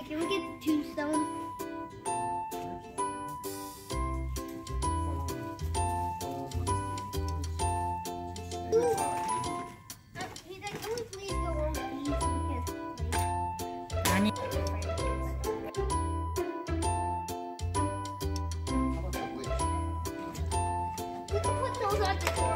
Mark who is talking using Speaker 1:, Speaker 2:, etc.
Speaker 1: Hey, can we get the tombstone? He's like, can we please go over these?
Speaker 2: I need
Speaker 1: We can put those on the